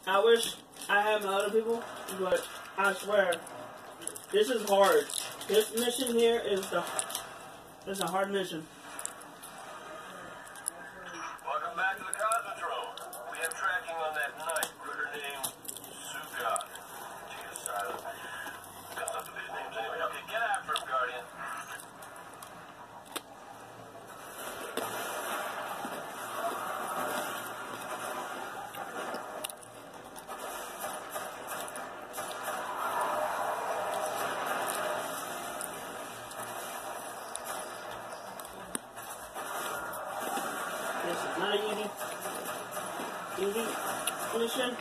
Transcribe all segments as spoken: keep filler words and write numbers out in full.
I wish I had my other people, but I swear, this is hard. This mission here is the is a hard mission. Welcome back to the Cosmodrome. We have tracking on that night recruiter named Sugat. T S silent. Got lots of these names anyway. Okay, get after him, Guardian. This is not an easy, easy mission.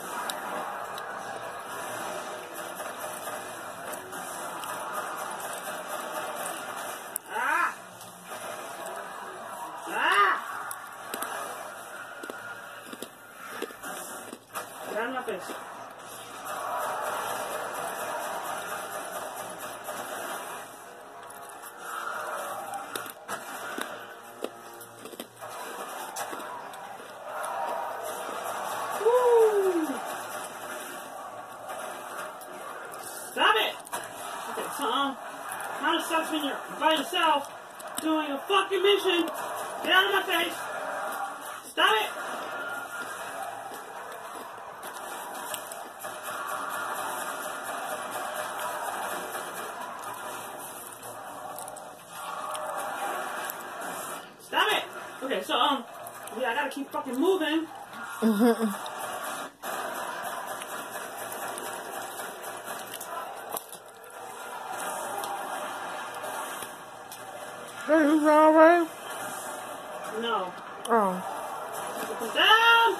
Ah! Ah! Get out of my face. Stop it! Okay, so, um, kind of sucks when you're by yourself doing a fucking mission. Get out of my face! Stop it! Stop it! Okay, so, um, yeah, I gotta keep fucking moving. Mm-hmm. Hey, who's all right? No. Oh. Put it down!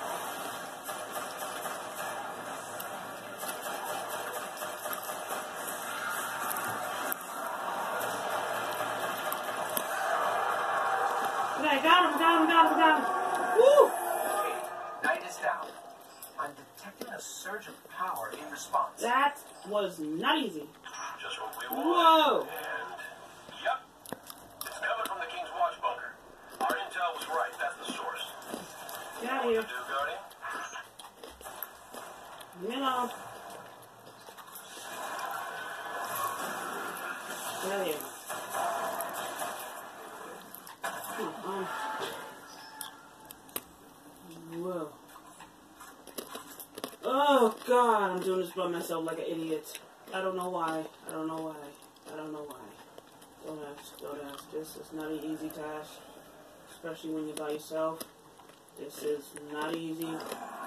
Okay, got him, got him, got him, got him. Woo! Okay, night is down. I'm detecting a surge of power in response. That was not easy. Just what we want. Whoa! And, yep, it's coming from the King's Watch bunker. Our intel was right. That's the source. Get out of What here. to do, Guardian? Leave me alone. Get out of here. Hmm, um. Whoa. Oh, God, I'm doing this by myself like an idiot. I don't know why. I don't know why. I don't know why. Don't ask. Don't ask. This is not an easy task. Especially when you're by yourself. This is not easy.